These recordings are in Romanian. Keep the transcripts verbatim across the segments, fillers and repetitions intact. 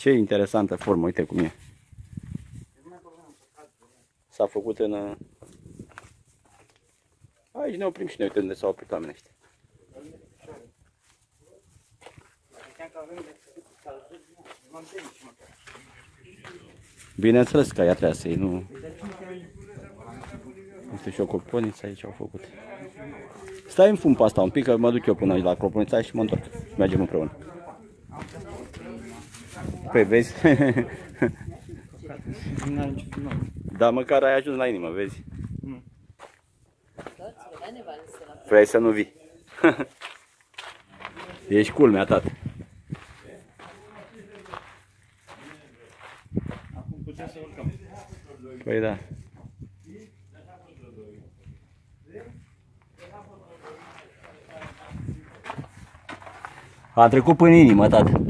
Ce interesantă formă, uite cum e. S-a făcut în... Aici ne oprim și noi, uite unde s-au oprit oamenii ăștia. Bineînțeles că aia trebuie să iei, nu... Uite și o croponiță aici au făcut. Stai în fum pe asta un pic, că mă duc eu până aici la croponița și mă întorc. Mergem împreună. Păi vezi? Da, măcar ai ajuns la inimă, vezi? Vrei să nu vii. Ești culmea, tată. Acum putem să urcăm. Păi da. A trecut până inimă, tată.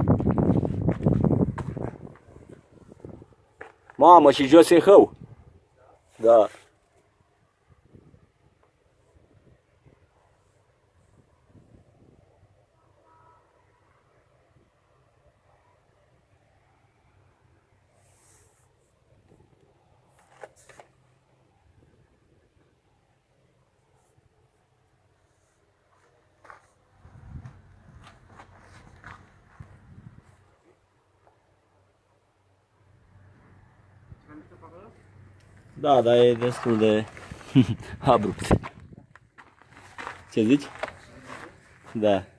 Mamă, și jos e hău. Da. Da, dar e destul de abrupt. Ce zici? Da.